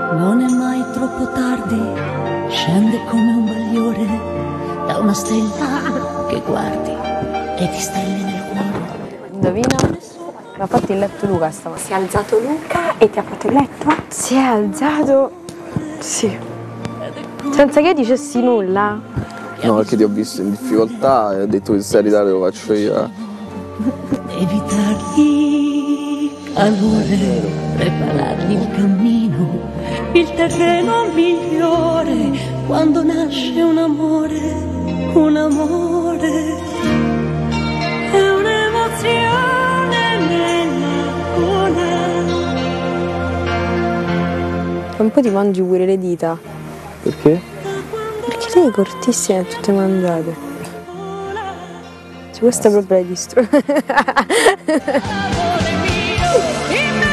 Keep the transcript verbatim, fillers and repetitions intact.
Non è mai troppo tardi, scende come un bagliore da una stella che guardi e ti stelle nel cuore. Indovina? Mi ha fatto il letto Luca stamattina. Si è alzato Luca e ti ha fatto il letto? Si è alzato? Sì. Senza che io dicessi nulla. No, perché ti ho visto in difficoltà e ho detto che se ritare lo faccio io. Devi dargli calore, preparargli il cammino, il terreno migliore, quando nasce un amore, un amore, è un'emozione nella gola. Un po' ti mangi pure le dita. Perché? Perché lei è cortissima e tutte mangiate. Cioè, questa proprio l'hai distrutta.